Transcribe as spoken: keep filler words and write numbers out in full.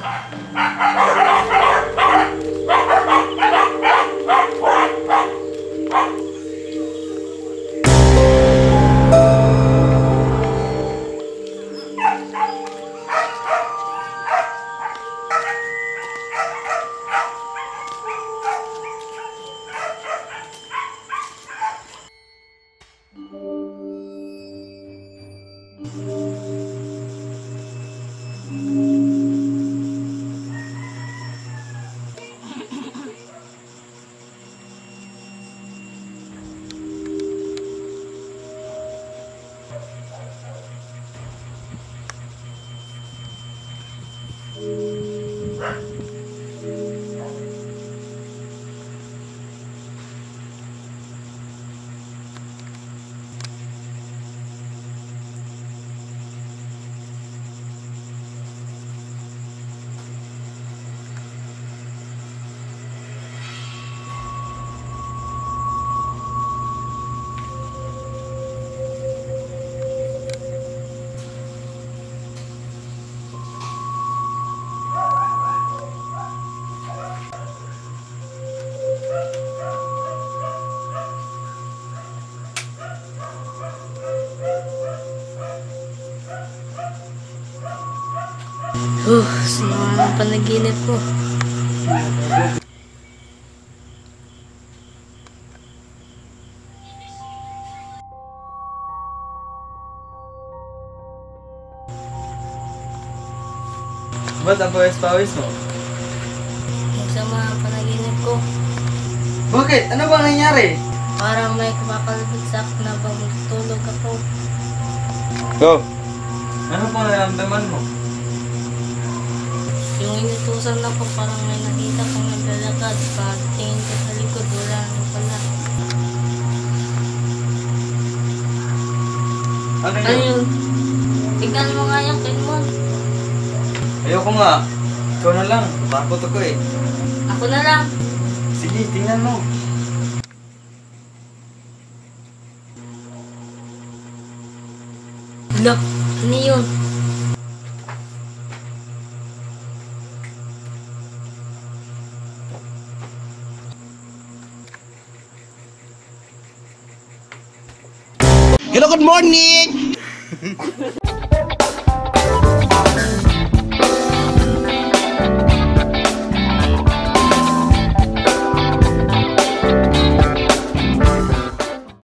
Uh, sumama ang panaginip ko. Ba't ang pawis-pawis mo? Masama ang panaginip ko. Bakit? Ano ba nangyari? Parang may kumakalabagsak na pag tulog ako. Go! Ano pong nararamdaman mo? Yung inutusan na po, parang may nakita kong naglalakad. Pagtingin ko sa likod, wala rin pala. Ano yun? Ano yun? Tignan mo nga yung Kenmon. Ayoko nga. Ikaw na lang. Takot ako eh. Ako na lang. Sige, tingnan mo. Hala, ano yun? Hello, good morning!